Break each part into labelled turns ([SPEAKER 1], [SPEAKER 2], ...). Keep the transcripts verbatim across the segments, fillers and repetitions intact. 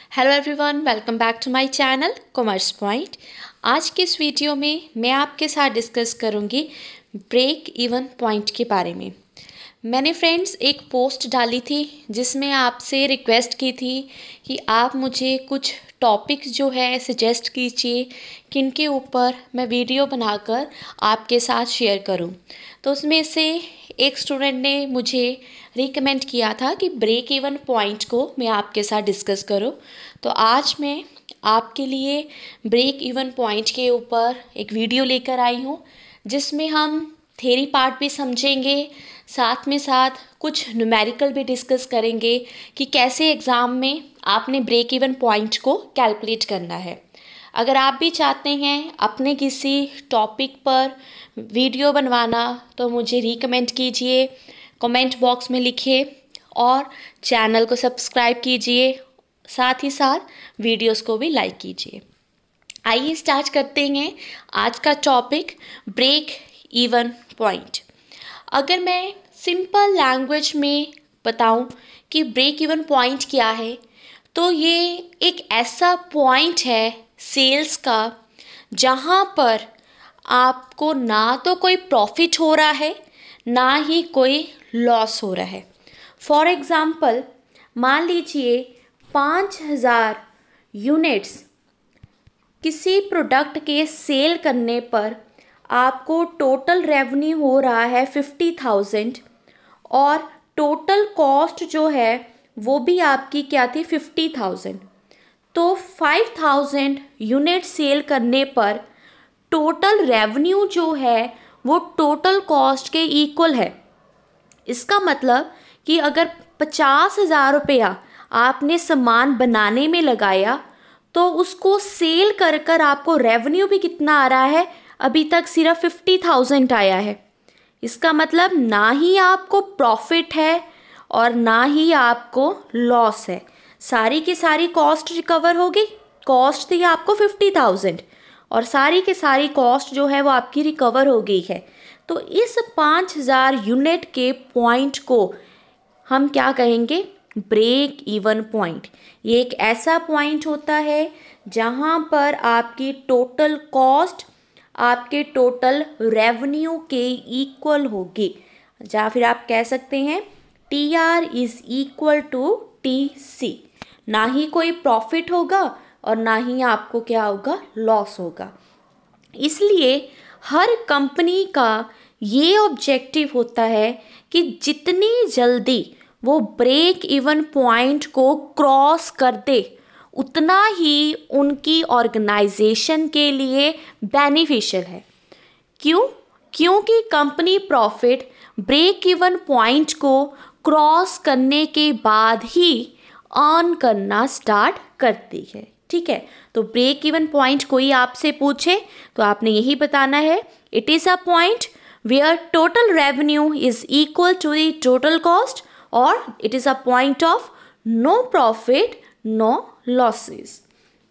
[SPEAKER 1] Hello everyone, welcome back to my channel commerce point. आज के इस वीडियो में मैं आपके साथ डिस्कस करूंगी ब्रेक इवन पॉइंट के बारे में। मैंने फ्रेंड्स एक पोस्ट डाली थी जिसमें आपसे रिक्वेस्ट की थी कि आप मुझे कुछ टॉपिक्स जो है सजेस्ट कीजिए किनके ऊपर मैं वीडियो बनाकर आपके साथ शेयर करूं। तो उसमें से एक स्टूडेंट ने मुझे रिकमेंड किया था कि ब्रेक इवन पॉइंट को मैं आपके साथ डिस्कस करूं। तो आज मैं आपके लिए ब्रेक इवन पॉइंट के ऊपर एक वीडियो लेकर आई हूं जिसमें हम थ्योरी पार्ट भी समझेंगे, साथ में साथ कुछ न्यूमेरिकल भी डिस्कस करेंगे कि कैसे एग्ज़ाम में आपने ब्रेक इवन पॉइंट को कैलकुलेट करना है। अगर आप भी चाहते हैं अपने किसी टॉपिक पर वीडियो बनवाना तो मुझे रिकमेंड कीजिए, कमेंट बॉक्स में लिखिए और चैनल को सब्सक्राइब कीजिए, साथ ही साथ वीडियोस को भी लाइक कीजिए। आइए स्टार्ट करते हैं आज का टॉपिक ब्रेक इवन पॉइंट। अगर मैं सिंपल लैंग्वेज में बताऊं कि ब्रेक इवन पॉइंट क्या है, तो ये एक ऐसा पॉइंट है सेल्स का जहां पर आपको ना तो कोई प्रॉफिट हो रहा है ना ही कोई लॉस हो रहा है। फॉर एग्ज़ाम्पल मान लीजिए पाँच हज़ार यूनिट्स किसी प्रोडक्ट के सेल करने पर आपको टोटल रेवेन्यू हो रहा है फिफ्टी थाउजेंड और टोटल कॉस्ट जो है वो भी आपकी क्या थी फिफ्टी थाउजेंड। तो फाइव थाउजेंड यूनिट सेल करने पर टोटल रेवेन्यू जो है वो टोटल कॉस्ट के इक्वल है। इसका मतलब कि अगर पचास हज़ार रुपया आपने सामान बनाने में लगाया तो उसको सेल कर कर आपको रेवेन्यू भी कितना आ रहा है, अभी तक सिर्फ फिफ्टी थाउजेंड आया है। इसका मतलब ना ही आपको प्रॉफिट है और ना ही आपको लॉस है। सारी की सारी कॉस्ट रिकवर होगी। कॉस्ट थी आपको फिफ्टी थाउजेंड और सारी की सारी कॉस्ट जो है वो आपकी रिकवर हो गई है। तो इस पाँच हज़ार यूनिट के पॉइंट को हम क्या कहेंगे, ब्रेक इवन पॉइंट। ये एक ऐसा पॉइंट होता है जहाँ पर आपकी टोटल कॉस्ट आपके टोटल रेवेन्यू के इक्वल होगी, या फिर आप कह सकते हैं T R is equal to T C. ना ही कोई प्रॉफिट होगा और ना ही आपको क्या होगा, लॉस होगा। इसलिए हर कंपनी का ये ऑब्जेक्टिव होता है कि जितनी जल्दी वो ब्रेक इवन पॉइंट को क्रॉस कर दे उतना ही उनकी ऑर्गेनाइजेशन के लिए बेनिफिशियल है। क्यों? क्योंकि company profit break even point को क्रॉस करने के बाद ही अर्न करना स्टार्ट करती है। ठीक है, तो ब्रेक इवन पॉइंट कोई आपसे पूछे तो आपने यही बताना है, it is a point where total revenue is equal to the total cost और it is a point of no profit no losses.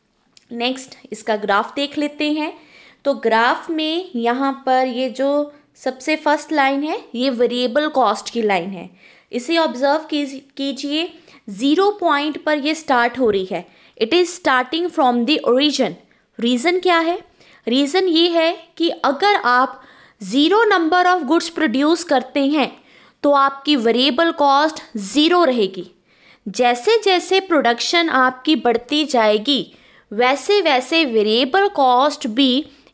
[SPEAKER 1] Next इसका ग्राफ देख लेते हैं। तो ग्राफ में यहाँ पर ये जो सबसे फर्स्ट लाइन है ये वेरिएबल कॉस्ट की लाइन है। इसे ऑब्जर्व कीजिए, ज़ीरो पॉइंट पर ये स्टार्ट हो रही है। It is starting from the origin. Reason क्या है? रीज़न ये है कि अगर आप zero number of goods produce करते हैं तो आपकी वेरिएबल कॉस्ट ज़ीरो रहेगी। जैसे जैसे प्रोडक्शन आपकी बढ़ती जाएगी वैसे वैसे वेरिएबल कॉस्ट भी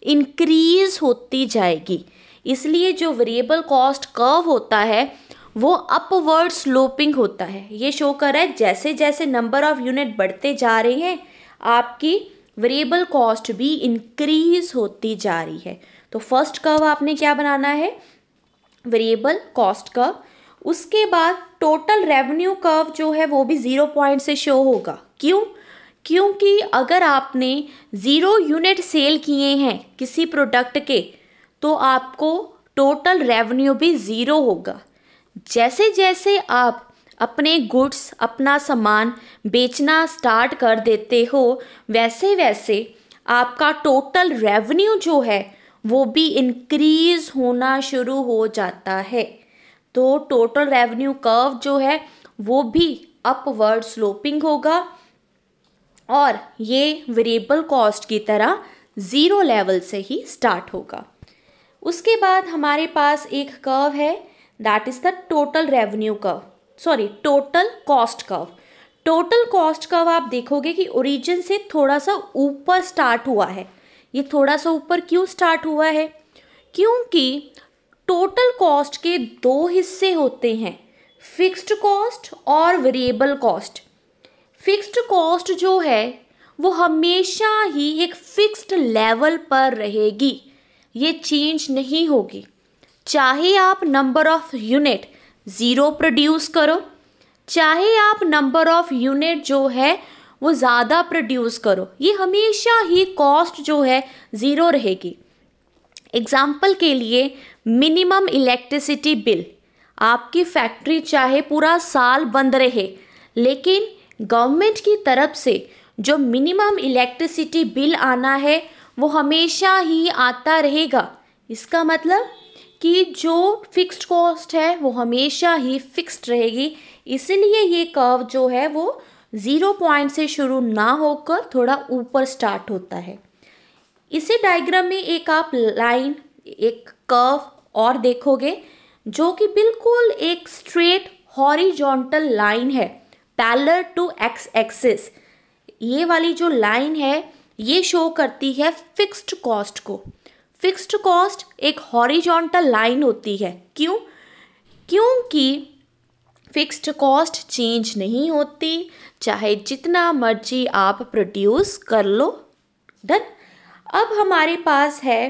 [SPEAKER 1] इंक्रीज होती जाएगी। इसलिए जो वेरिएबल कॉस्ट कर्व होता है वो अपवर्ड स्लोपिंग होता है। ये शो कर रहा है जैसे जैसे नंबर ऑफ यूनिट बढ़ते जा रहे हैं आपकी वेरिएबल कॉस्ट भी इंक्रीज होती जा रही है। तो फर्स्ट कर्व आपने क्या बनाना है, वेरिएबल कॉस्ट कर्व। उसके बाद टोटल रेवेन्यू कर्व जो है वो भी ज़ीरो पॉइंट से शो होगा। क्यों? क्योंकि अगर आपने ज़ीरो यूनिट सेल किए हैं किसी प्रोडक्ट के तो आपको टोटल रेवेन्यू भी ज़ीरो होगा। जैसे जैसे आप अपने गुड्स अपना सामान बेचना स्टार्ट कर देते हो वैसे वैसे आपका टोटल रेवेन्यू जो है वो भी इंक्रीज होना शुरू हो जाता है। तो टोटल रेवेन्यू कर्व जो है वो भी अपवर्ड स्लोपिंग होगा। और ये वेरिएबल कॉस्ट की तरह ज़ीरो लेवल से ही स्टार्ट होगा। उसके बाद हमारे पास एक कर्व है, that is the total revenue curve, sorry total cost curve. Total cost curve आप देखोगे कि ओरिजिन से थोड़ा सा ऊपर स्टार्ट हुआ है। ये थोड़ा सा ऊपर क्यों स्टार्ट हुआ है? क्योंकि टोटल कॉस्ट के दो हिस्से होते हैं, फिक्स्ड कॉस्ट और वेरिएबल कॉस्ट। फिक्स्ड कॉस्ट जो है वो हमेशा ही एक फिक्स्ड लेवल पर रहेगी, ये चेंज नहीं होगी। चाहे आप number of unit zero produce करो, चाहे आप नंबर ऑफ यूनिट जो है वो ज़्यादा प्रोड्यूस करो, ये हमेशा ही कॉस्ट जो है ज़ीरो रहेगी। एग्जाम्पल के लिए मिनिमम इलेक्ट्रिसिटी बिल, आपकी फैक्ट्री चाहे पूरा साल बंद रहे, लेकिन गवर्नमेंट की तरफ से जो मिनिमम इलेक्ट्रिसिटी बिल आना है वो हमेशा ही आता रहेगा। इसका मतलब कि जो फिक्स्ड कॉस्ट है वो हमेशा ही फिक्स्ड रहेगी, इसलिए ये कर्व जो है वो ज़ीरो पॉइंट से शुरू ना होकर थोड़ा ऊपर स्टार्ट होता है। इसी डायग्राम में एक आप लाइन, एक कर्व और देखोगे जो कि बिल्कुल एक स्ट्रेट हॉरिजॉन्टल लाइन है, पैरेलल टू एक्स एक्सिस। ये वाली जो लाइन है ये शो करती है फिक्स्ड कॉस्ट को। फिक्स्ड कॉस्ट एक हॉरिजॉन्टल लाइन होती है। क्यों? क्योंकि फिक्स्ड कॉस्ट चेंज नहीं होती, चाहे जितना मर्जी आप प्रोड्यूस कर लो। डन। अब हमारे पास है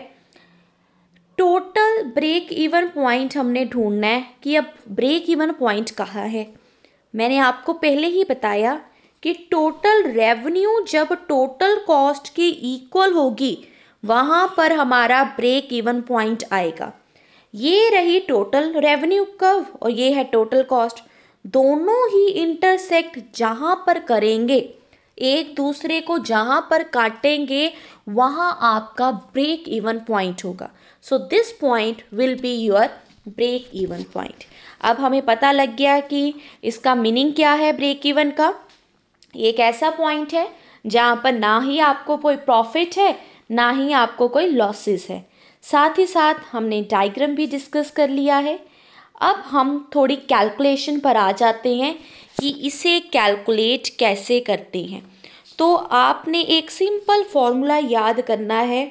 [SPEAKER 1] टोटल ब्रेक इवन पॉइंट, हमने ढूंढना है कि अब ब्रेक इवन पॉइंट कहाँ है। मैंने आपको पहले ही बताया कि टोटल रेवेन्यू जब टोटल कॉस्ट के इक्वल होगी वहाँ पर हमारा ब्रेक इवन पॉइंट आएगा। ये रही टोटल रेवेन्यू कर्व और ये है टोटल कॉस्ट। दोनों ही इंटरसेक्ट जहाँ पर करेंगे, एक दूसरे को जहाँ पर काटेंगे, वहाँ आपका ब्रेक इवन पॉइंट होगा। So this point will be your break even point. अब हमें पता लग गया कि इसका मीनिंग क्या है ब्रेक इवन का। एक ऐसा पॉइंट है जहाँ पर ना ही आपको कोई प्रॉफिट है ना ही आपको कोई लॉसेस है। साथ ही साथ हमने डायग्राम भी डिस्कस कर लिया है। अब हम थोड़ी कैलकुलेशन पर आ जाते हैं कि इसे कैलकुलेट कैसे करते हैं। तो आपने एक सिंपल फॉर्मूला याद करना है,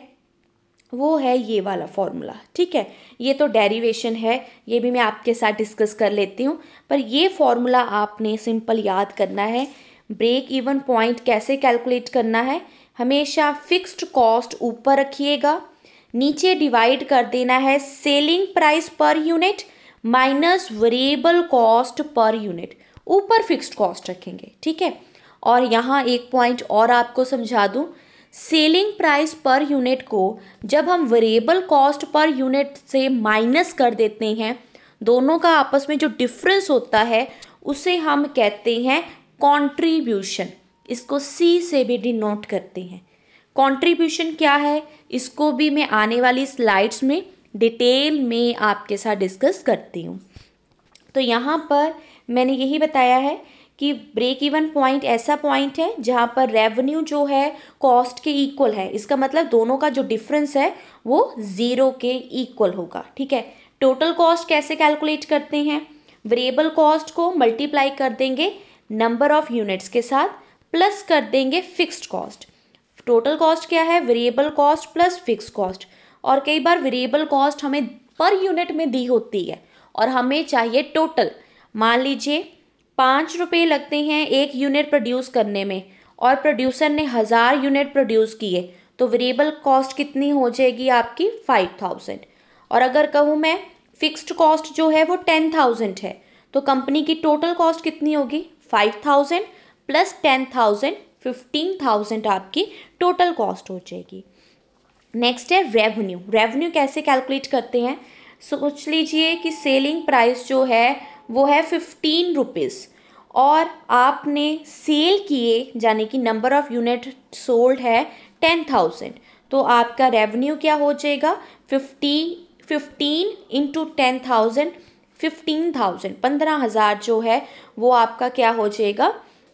[SPEAKER 1] वो है ये वाला फॉर्मूला। ठीक है, ये तो डेरिवेशन है, ये भी मैं आपके साथ डिस्कस कर लेती हूँ, पर ये फॉर्मूला आपने सिंपल याद करना है। ब्रेक इवन पॉइंट कैसे कैलकुलेट करना है, हमेशा फिक्स्ड कॉस्ट ऊपर रखिएगा, नीचे डिवाइड कर देना है selling price per unit minus variable cost per unit, ऊपर फिक्स्ड कॉस्ट रखेंगे। ठीक है, और यहाँ एक पॉइंट और आपको समझा दूँ, सेलिंग प्राइस पर यूनिट को जब हम वेरिएबल कॉस्ट पर यूनिट से माइनस कर देते हैं, दोनों का आपस में जो डिफरेंस होता है उसे हम कहते हैं कंट्रीब्यूशन। इसको सी से भी डिनोट करते हैं। कंट्रीब्यूशन क्या है, इसको भी मैं आने वाली स्लाइड्स में डिटेल में आपके साथ डिस्कस करती हूँ। तो यहाँ पर मैंने यही बताया है कि ब्रेक इवन पॉइंट ऐसा पॉइंट है जहाँ पर रेवेन्यू जो है कॉस्ट के इक्वल है। इसका मतलब दोनों का जो डिफरेंस है वो ज़ीरो के इक्वल होगा। ठीक है, टोटल कॉस्ट कैसे कैलकुलेट करते हैं, वेरिएबल कॉस्ट को मल्टीप्लाई कर देंगे नंबर ऑफ यूनिट्स के साथ, प्लस कर देंगे फिक्स्ड कॉस्ट। टोटल कॉस्ट क्या है, variable cost plus fixed cost. और कई बार वेरिएबल कॉस्ट हमें पर यूनिट में दी होती है और हमें चाहिए टोटल। मान लीजिए पाँच रुपये लगते हैं एक यूनिट प्रोड्यूस करने में और प्रोड्यूसर ने हज़ार यूनिट प्रोड्यूस किए, तो वेरिएबल कॉस्ट कितनी हो जाएगी आपकी फाइव थाउजेंड। और अगर कहूँ मैं फिक्स्ड कॉस्ट जो है वो टेन थाउजेंड है, तो कंपनी की टोटल कॉस्ट कितनी होगी, five thousand plus ten thousand, fifteen thousand आपकी टोटल कॉस्ट हो जाएगी। नेक्स्ट है रेवेन्यू। रेवेन्यू कैसे कैलकुलेट करते हैं, सोच लीजिए कि सेलिंग प्राइस जो है वो है फिफ्टीन रुपीज़ और आपने सेल किए यानी कि नंबर ऑफ यूनिट सोल्ड है टेन थाउजेंड, तो आपका रेवेन्यू क्या हो जाएगा, fifty fifteen into ten thousand, fifteen thousand, पंद्रह हज़ार जो है वो आपका क्या हो जाएगा,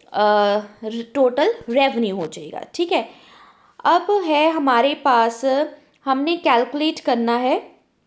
[SPEAKER 1] टोटल रेवेन्यू हो जाएगा। ठीक है, अब है हमारे पास, हमने कैलकुलेट करना है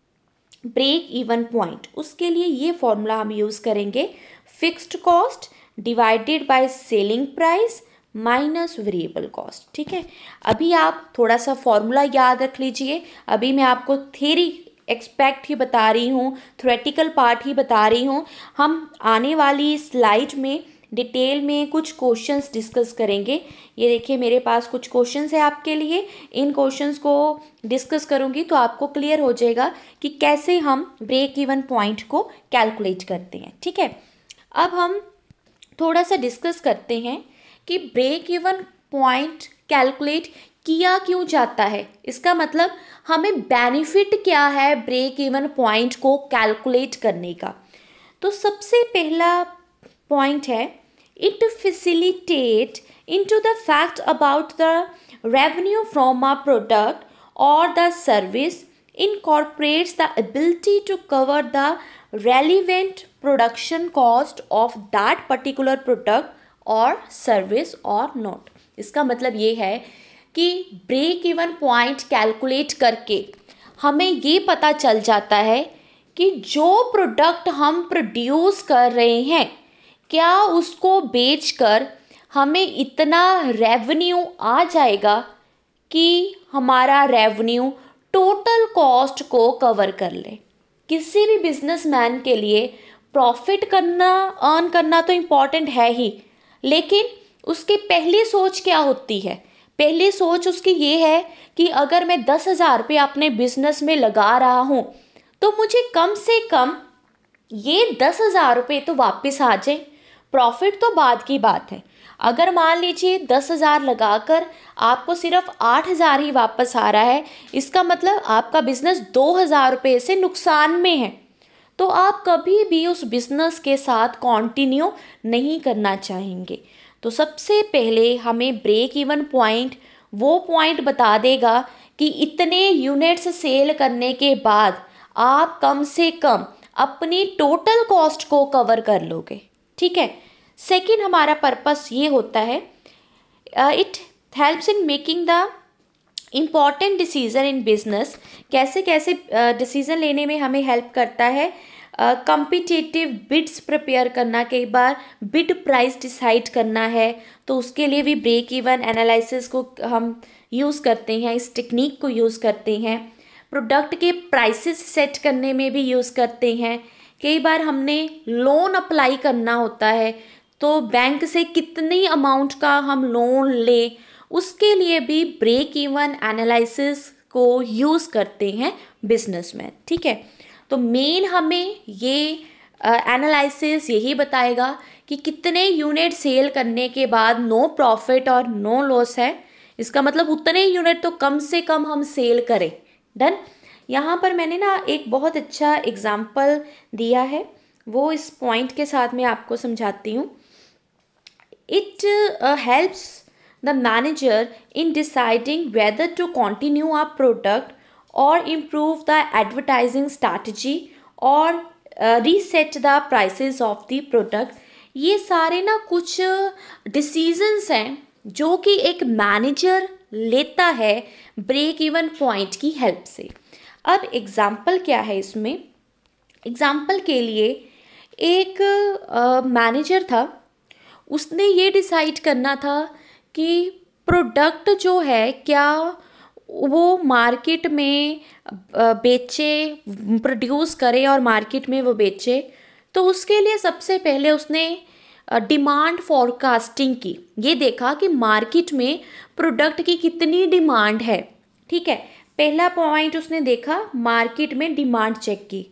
[SPEAKER 1] ब्रेक इवन पॉइंट। उसके लिए ये फॉर्मूला हम यूज़ करेंगे, fixed cost divided by selling price minus variable cost. ठीक है, अभी आप थोड़ा सा फॉर्मूला याद रख लीजिए। अभी मैं आपको थ्योरी एक्सपेक्ट ही बता रही हूँ, थ्योरेटिकल पार्ट ही बता रही हूँ। हम आने वाली स्लाइड में डिटेल में कुछ क्वेश्चंस डिस्कस करेंगे। ये देखिए मेरे पास कुछ क्वेश्चंस है आपके लिए, इन क्वेश्चंस को डिस्कस करूँगी तो आपको क्लियर हो जाएगा कि कैसे हम ब्रेक इवन पॉइंट को कैलकुलेट करते हैं। ठीक है, अब हम थोड़ा सा डिस्कस करते हैं कि ब्रेक इवन पॉइंट कैलकुलेट किया क्यों जाता है। इसका मतलब हमें बेनिफिट क्या है ब्रेक इवन पॉइंट को कैलकुलेट करने का। तो सबसे पहला पॉइंट है, it facilitate into the fact about the revenue from a product और the service, incorporates the ability to cover the relevant production cost of that particular product or service or not। इसका मतलब ये है कि break even point calculate करके हमें ये पता चल जाता है कि जो प्रोडक्ट हम प्रोड्यूस कर रहे हैं, क्या उसको बेचकर हमें इतना रेवेन्यू आ जाएगा कि हमारा रेवेन्यू टोटल कॉस्ट को कवर कर ले। किसी भी बिजनेसमैन के लिए प्रॉफिट करना, अर्न करना तो इम्पॉर्टेंट है ही, लेकिन उसकी पहली सोच क्या होती है? पहली सोच उसकी ये है कि अगर मैं दस हज़ार रुपये अपने बिजनेस में लगा रहा हूँ तो मुझे कम से कम ये दस हज़ार रुपये तो वापस आ जाए। प्रॉफिट तो बाद की बात है। अगर मान लीजिए दस हज़ार लगाकर आपको सिर्फ आठ हज़ार ही वापस आ रहा है, इसका मतलब आपका बिजनेस दो हज़ार रुपये से नुकसान में है, तो आप कभी भी उस बिजनेस के साथ कंटिन्यू नहीं करना चाहेंगे। तो सबसे पहले हमें ब्रेक इवन पॉइंट वो पॉइंट बता देगा कि इतने यूनिट्स सेल करने के बाद आप कम से कम अपनी टोटल कॉस्ट को कवर कर लोगे। ठीक है, सेकेंड हमारा पर्पस ये होता है, it helps in making the important decision in business. कैसे कैसे डिसीज़न uh, लेने में हमें हेल्प करता है। कम्पिटिटिव uh, बिड्स प्रिपेयर करना, कई बार बिड प्राइस डिसाइड करना है तो उसके लिए भी ब्रेक इवन एनालिसिस को हम यूज़ करते हैं, इस टेक्निक को यूज़ करते हैं। प्रोडक्ट के प्राइसेस सेट करने में भी यूज़ करते हैं। कई बार हमने लोन अप्लाई करना होता है तो बैंक से कितनी अमाउंट का हम लोन ले, उसके लिए भी ब्रेक इवन एनालिसिस को यूज़ करते हैं बिजनेसमैन। ठीक है, तो मेन हमें ये एनालिसिस uh, यही बताएगा कि कितने यूनिट सेल करने के बाद नो प्रॉफिट और नो लॉस है। इसका मतलब उतने यूनिट तो कम से कम हम सेल करें। डन। यहाँ पर मैंने ना एक बहुत अच्छा एग्जाम्पल दिया है, वो इस पॉइंट के साथ मैं आपको समझाती हूँ। It helps the manager in deciding whether to continue a product और इम्प्रूव द एडवर्टाइजिंग स्ट्रैटेजी और reset the prices of the product. ये सारे ना कुछ डिसीजंस हैं जो कि एक मैनेजर लेता है ब्रेक इवन पॉइंट की हेल्प से। अब एग्जाम्पल क्या है इसमें? एग्जाम्पल के लिए एक मैनेजर uh, था, उसने ये डिसाइड करना था कि प्रोडक्ट जो है क्या वो मार्केट में बेचे, प्रोड्यूस करे और मार्केट में वो बेचे। तो उसके लिए सबसे पहले उसने डिमांड फॉरकास्टिंग की। ये देखा कि मार्केट में प्रोडक्ट की कितनी डिमांड है। ठीक है, पहला पॉइंट उसने देखा, मार्केट में डिमांड चेक की।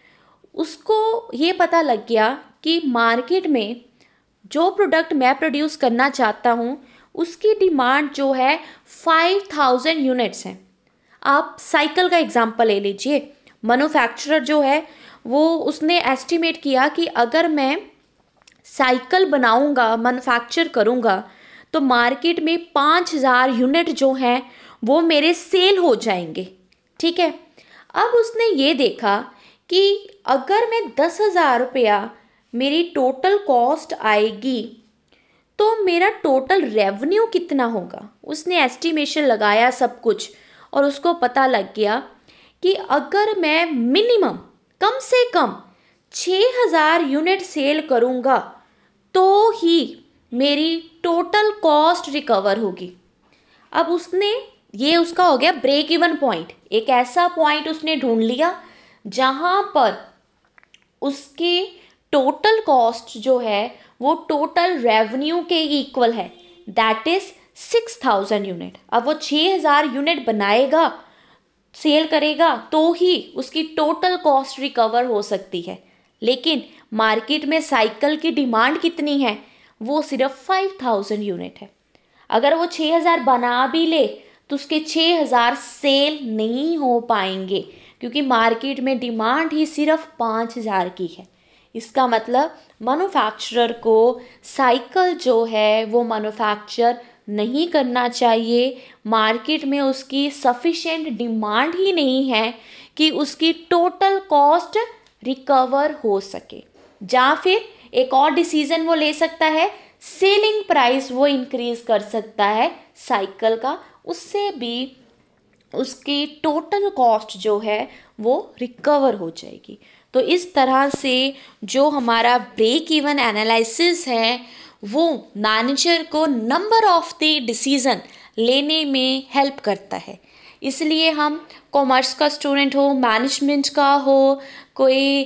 [SPEAKER 1] उसको ये पता लग गया कि मार्केट में जो प्रोडक्ट मैं प्रोड्यूस करना चाहता हूँ उसकी डिमांड जो है फाइव थाउजेंड यूनिट्स हैं। आप साइकिल का एग्जांपल ले लीजिए। मैन्युफैक्चरर जो है वो उसने एस्टिमेट किया कि अगर मैं साइकिल बनाऊंगा, मैन्युफैक्चर करूंगा तो मार्केट में पाँच हज़ार यूनिट जो हैं वो मेरे सेल हो जाएंगे। ठीक है, अब उसने ये देखा कि अगर मैं दस हज़ार रुपया मेरी टोटल कॉस्ट आएगी तो मेरा टोटल रेवेन्यू कितना होगा। उसने एस्टिमेशन लगाया सब कुछ और उसको पता लग गया कि अगर मैं मिनिमम कम से कम छः हज़ार यूनिट सेल करूँगा तो ही मेरी टोटल कॉस्ट रिकवर होगी। अब उसने, ये उसका हो गया ब्रेक इवन पॉइंट। एक ऐसा पॉइंट उसने ढूंढ लिया जहाँ पर उसके टोटल कॉस्ट जो है वो टोटल रेवेन्यू के इक्वल है, that is six thousand unit. अब वो छः हज़ार यूनिट बनाएगा, सेल करेगा तो ही उसकी टोटल कॉस्ट रिकवर हो सकती है। लेकिन मार्केट में साइकिल की डिमांड कितनी है, वो सिर्फ फाइव थाउजेंड यूनिट है। अगर वो छः हज़ार बना भी ले तो उसके छः हज़ार सेल नहीं हो पाएंगे क्योंकि मार्केट में डिमांड ही सिर्फ पाँच हज़ार की है। इसका मतलब मैन्युफैक्चरर को साइकिल जो है वो मैन्युफैक्चर नहीं करना चाहिए। मार्केट में उसकी सफिशेंट डिमांड ही नहीं है कि उसकी टोटल कॉस्ट रिकवर हो सके। या फिर एक और डिसीजन वो ले सकता है, सेलिंग प्राइस वो इंक्रीज कर सकता है साइकिल का, उससे भी उसकी टोटल कॉस्ट जो है वो रिकवर हो जाएगी। तो इस तरह से जो हमारा ब्रेक इवन एनालिसिस है वो मैनेजर को नंबर ऑफ द डिसीज़न लेने में हेल्प करता है। इसलिए हम कॉमर्स का स्टूडेंट हो, मैनेजमेंट का हो, कोई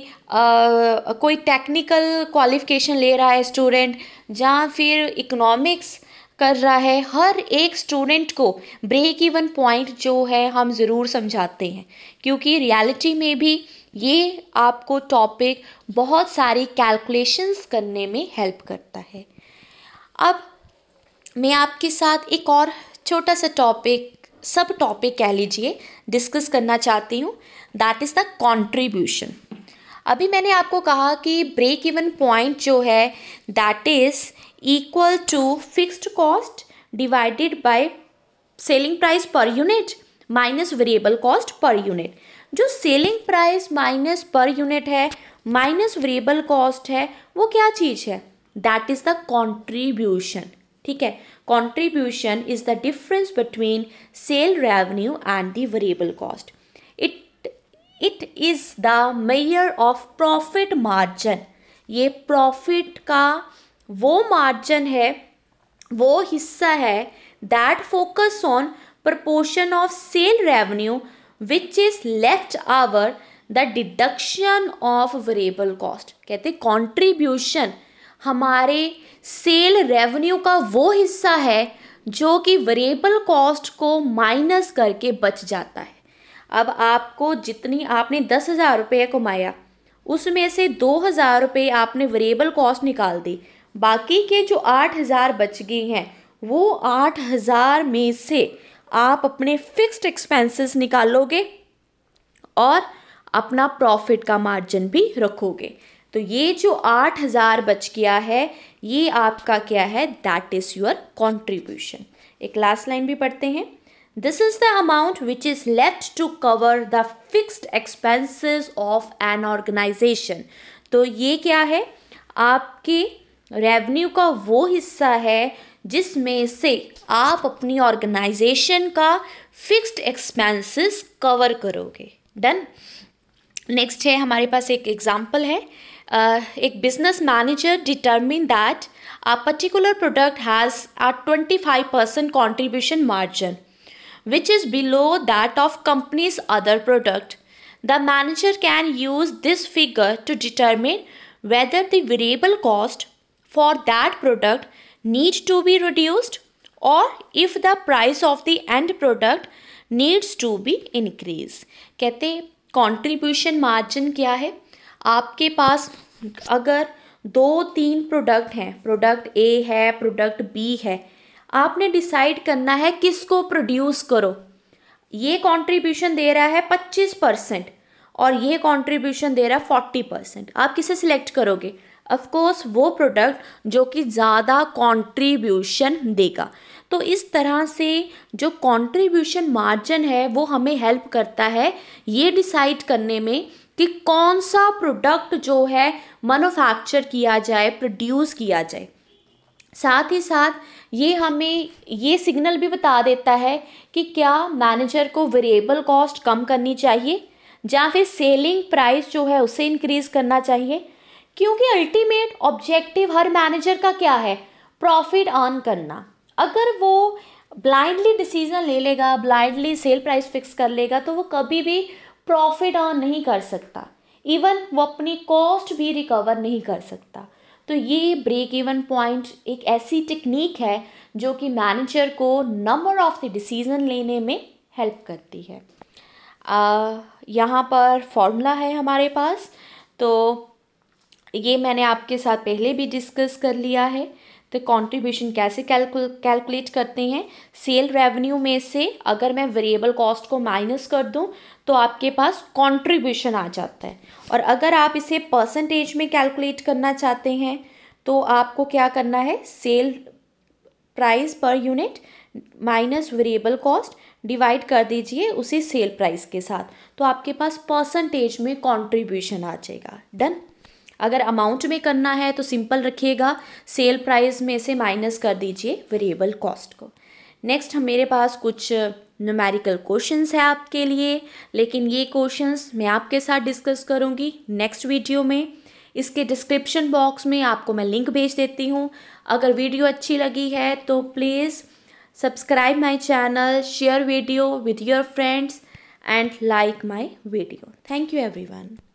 [SPEAKER 1] आ, कोई टेक्निकल क्वालिफिकेशन ले रहा है स्टूडेंट, या फिर इकोनॉमिक्स कर रहा है, हर एक स्टूडेंट को ब्रेक इवन पॉइंट जो है हम ज़रूर समझाते हैं क्योंकि रियलिटी में भी ये आपको टॉपिक बहुत सारी कैलकुलेशंस करने में हेल्प करता है। अब मैं आपके साथ एक और छोटा सा टॉपिक, सब टॉपिक कह लीजिए, डिस्कस करना चाहती हूँ, दैट इज़ द कंट्रीब्यूशन। अभी मैंने आपको कहा कि ब्रेक इवन पॉइंट जो है that is equal to fixed cost divided by selling price per unit minus variable cost per unit. जो selling price minus per unit है माइनस वेरिएबल कॉस्ट है वो क्या चीज़ है, दैट इज़ द कंट्रीब्यूशन। ठीक है, contribution is the difference between sale revenue and the variable cost. It it is the measure of profit margin. ये profit का वो मार्जिन है, वो हिस्सा है that focus on proportion of sale revenue which is left over the deduction of variable cost. कहते contribution हमारे sale revenue का वो हिस्सा है जो कि वेरिएबल कॉस्ट को माइनस करके बच जाता है। अब आपको जितनी आपने दस हज़ार रुपये कमाया उसमें से दो हज़ार रुपये आपने वेरिएबल कॉस्ट निकाल दी, बाकी के जो आठ हज़ार बच गए हैं वो आठ हज़ार में से आप अपने फिक्स्ड एक्सपेंसेस निकालोगे और अपना प्रॉफिट का मार्जिन भी रखोगे। तो ये जो आठ हज़ार बच गया है ये आपका क्या है, दैट इज़ योर कंट्रीब्यूशन। एक लास्ट लाइन भी पढ़ते हैं, this is the amount which is left to cover the fixed expenses of an organization. तो ये क्या है, आपके रेवेन्यू का वो हिस्सा है जिसमें से आप अपनी ऑर्गेनाइजेशन का फिक्स्ड एक्सपेंसेस कवर करोगे। डन। नेक्स्ट है हमारे पास एक एग्जांपल है, uh, एक business manager determine that a particular product has a twenty five percent contribution margin which is below that of company's other product. The manager can use this figure to determine whether the variable cost for that product needs to be reduced or if the price of the end product needs to be increased. कहते contribution margin क्या है, आपके पास अगर दो तीन product हैं, product ए है, product B है, आपने डिसाइड करना है किसको प्रोड्यूस करो। ये कंट्रीब्यूशन दे रहा है पच्चीस परसेंट और ये कंट्रीब्यूशन दे रहा है फोर्टी परसेंट। आप किसे सिलेक्ट करोगे, ऑफ कोर्स वो प्रोडक्ट जो कि ज़्यादा कंट्रीब्यूशन देगा। तो इस तरह से जो कंट्रीब्यूशन मार्जिन है वो हमें हेल्प करता है ये डिसाइड करने में कि कौन सा प्रोडक्ट जो है मैन्युफैक्चर किया जाए, प्रोड्यूस किया जाए। साथ ही साथ ये हमें ये सिग्नल भी बता देता है कि क्या मैनेजर को वेरिएबल कॉस्ट कम करनी चाहिए या फिर सेलिंग प्राइस जो है उसे इंक्रीज करना चाहिए, क्योंकि अल्टीमेट ऑब्जेक्टिव हर मैनेजर का क्या है, प्रॉफिट अर्न करना। अगर वो ब्लाइंडली डिसीजन ले लेगा, ब्लाइंडली सेल प्राइस फिक्स कर लेगा, तो वो कभी भी प्रॉफिट अर्न नहीं कर सकता, इवन वो अपनी कॉस्ट भी रिकवर नहीं कर सकता। तो ये ब्रेक इवन पॉइंट एक ऐसी टेक्निक है जो कि मैनेजर को नंबर ऑफ द डिसीजन लेने में हेल्प करती है। यहाँ पर फॉर्मूला है हमारे पास, तो ये मैंने आपके साथ पहले भी डिस्कस कर लिया है। तो कंट्रीब्यूशन कैसे कैलकुल कैलकुलेट करते हैं, सेल रेवेन्यू में से अगर मैं वेरिएबल कॉस्ट को माइनस कर दूं तो आपके पास कंट्रीब्यूशन आ जाता है। और अगर आप इसे परसेंटेज में कैलकुलेट करना चाहते हैं तो आपको क्या करना है, sale price per unit minus variable cost divide कर दीजिए उसी सेल प्राइस के साथ, तो आपके पास परसेंटेज में कंट्रीब्यूशन आ जाएगा। डन। अगर अमाउंट में करना है तो सिंपल रखिएगा, सेल प्राइस में से माइनस कर दीजिए वेरिएबल कॉस्ट को। नेक्स्ट हम मेरे पास कुछ न्यूमेरिकल क्वेश्चंस है आपके लिए, लेकिन ये क्वेश्चंस मैं आपके साथ डिस्कस करूँगी नेक्स्ट वीडियो में। इसके डिस्क्रिप्शन बॉक्स में आपको मैं लिंक भेज देती हूँ। अगर वीडियो अच्छी लगी है तो please subscribe my channel, share video with your friends and like my video. Thank you everyone.